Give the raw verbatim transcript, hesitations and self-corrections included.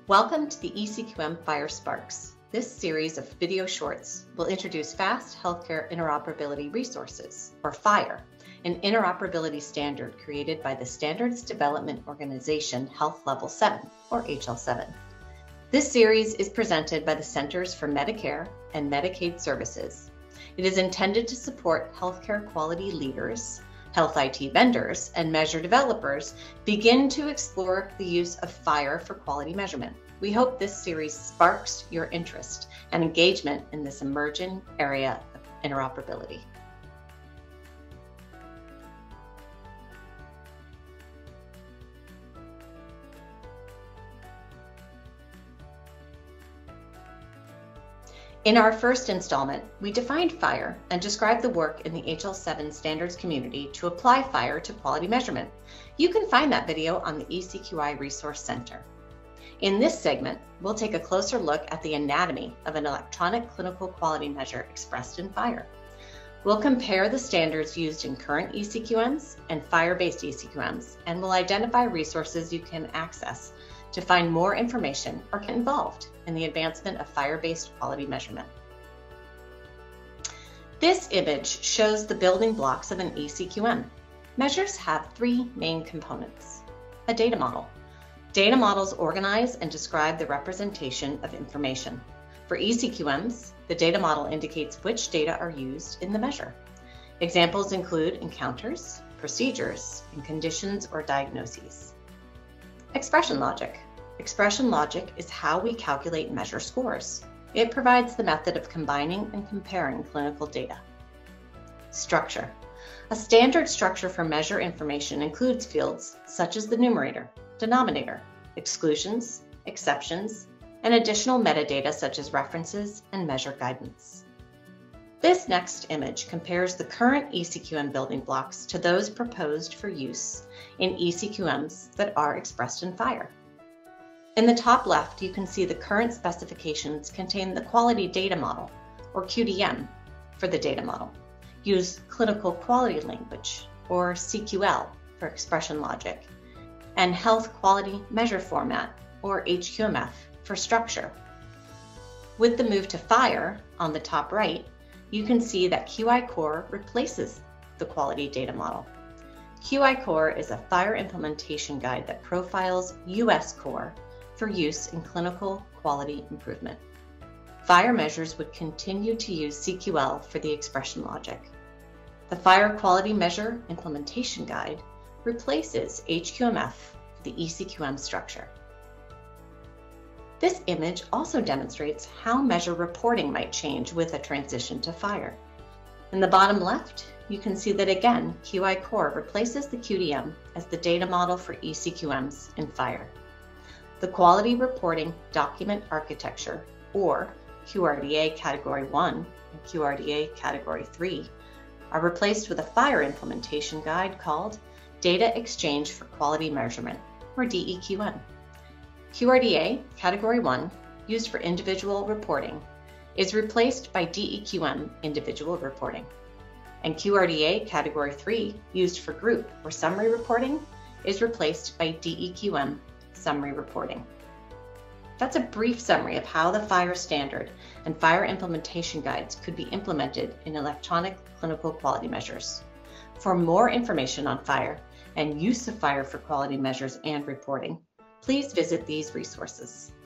Welcome to the E C Q M FHIR Sparks. This series of video shorts will introduce fast healthcare interoperability resources, or FHIR, an interoperability standard created by the Standards Development Organization Health Level seven, or H L seven. This series is presented by the Centers for Medicare and Medicaid Services. It is intended to support healthcare quality leaders, health I T vendors, and measure developers begin to explore the use of FHIR for quality measurement. We hope this series sparks your interest and engagement in this emerging area of interoperability. In our first installment, we defined FHIR and described the work in the H L seven standards community to apply FHIR to quality measurement. You can find that video on the E C Q I Resource Center. In this segment, we'll take a closer look at the anatomy of an electronic clinical quality measure expressed in FHIR. We'll compare the standards used in current E C Q Ms and FHIR-based E C Q Ms, and we'll identify resources you can access to find more information or get involved in the advancement of FHIR-based quality measurement. This image shows the building blocks of an E C Q M. Measures have three main components. A data model. Data models organize and describe the representation of information. For E C Q Ms, the data model indicates which data are used in the measure. Examples include encounters, procedures, and conditions or diagnoses. Expression logic. Expression logic is how we calculate measure scores. It provides the method of combining and comparing clinical data. Structure. A standard structure for measure information includes fields such as the numerator, denominator, exclusions, exceptions, and additional metadata such as references and measure guidance. This next image compares the current E C Q M building blocks to those proposed for use in E C Q Ms that are expressed in FHIR. In the top left, you can see the current specifications contain the quality data model, or Q D M, for the data model. Use clinical quality language, or C Q L, for expression logic, and health quality measure format, or H Q M F, for structure. With the move to FHIR on the top right, you can see that Q I Core replaces the quality data model. Q I Core is a FHIR implementation guide that profiles U S Core for use in clinical quality improvement. FHIR measures would continue to use C Q L for the expression logic. The FHIR Quality Measure Implementation Guide replaces H Q M F for the E C Q M structure. This image also demonstrates how measure reporting might change with a transition to FHIR. In the bottom left, you can see that again, Q I Core replaces the Q D M as the data model for E C Q Ms in FHIR. The Quality Reporting Document Architecture, or Q R D A Category one and Q R D A Category three, are replaced with a FHIR implementation guide called Data Exchange for Quality Measurement, or D E Q M. Q R D A Category one, used for individual reporting, is replaced by D E Q M individual reporting. And Q R D A Category three, used for group or summary reporting, is replaced by D E Q M summary reporting. That's a brief summary of how the FHIR standard and FHIR implementation guides could be implemented in electronic clinical quality measures. For more information on FHIR and use of FHIR for quality measures and reporting, please visit these resources.